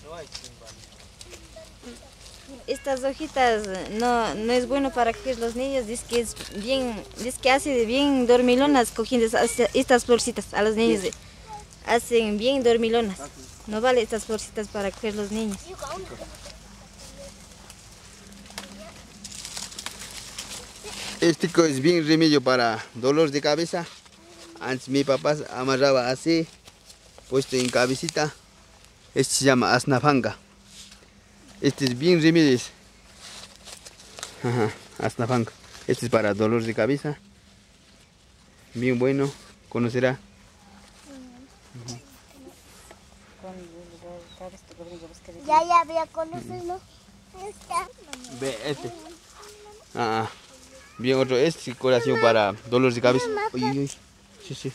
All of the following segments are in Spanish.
Estas hojitas no es bueno para coger los niños, dice que hace bien dormilonas cogiendo estas florcitas a los niños, hacen bien dormilonas. No vale estas florcitas para coger los niños. Este es bien remedio para dolor de cabeza. Antes mi papá amarraba así, puesto en cabecita. Este se llama asnafanga. Este es bien remedio. Asnafanga. Este es para dolor de cabeza. Bien bueno, conocerá. Ya voy a conocerlo. Ve este. Bien otro, este curación para dolor de cabeza. Uy. Sí.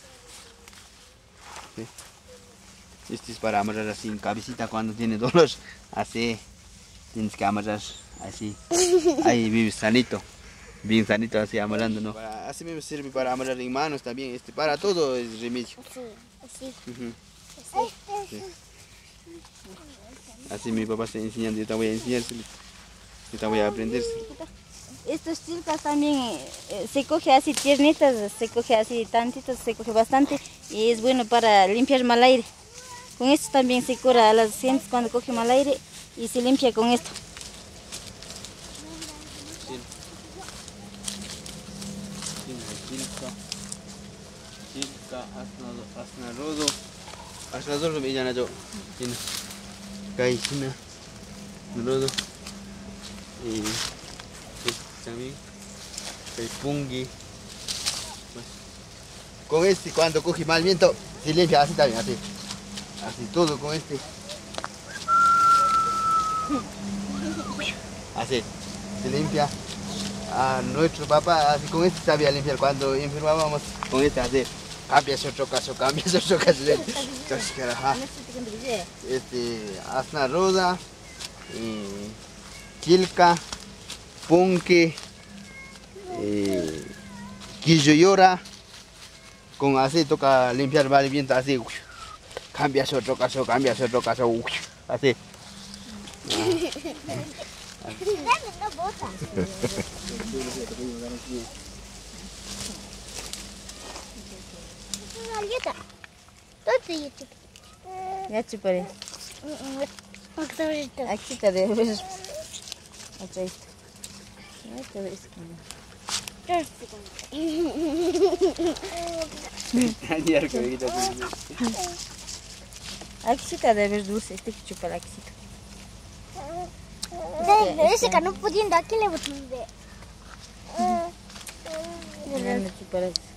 Este es para amarrar así en cabecita cuando tiene dolor. Así, tienes que amarrar así. Ahí vives sanito. Bien sanito así amarrando, ¿no? Así mismo sirve para amarrar en manos también. Para todo es remedio. Así. Sí. Así mi papá está enseñando, yo te voy a enseñar. Yo te voy a aprender. Estos chilcas también se coge así tiernitas, se coge así tantitos, se coge bastante y es bueno para limpiar mal aire. Con esto también se cura a las gentes cuando coge mal aire y se limpia con esto. Chilca, asnarodo me llama yo. Caicina, rodo y también el pungi. Con este cuando coge mal viento se limpia así también, así todo con este. Así se limpia. A nuestro papá así con este sabía limpiar cuando enfermábamos con este así. Cambia otro caso. Asna roda, chilca, punque, quilloyora, con así toca limpiar mal viento así. Cambias otro caso, así. Ya chuparé. Aquí está de ver. Acá está. Aquí está de ver dulce, este que chupar aquí. Ese que no pudiendo aquí le voy a Ya no chupar aquí.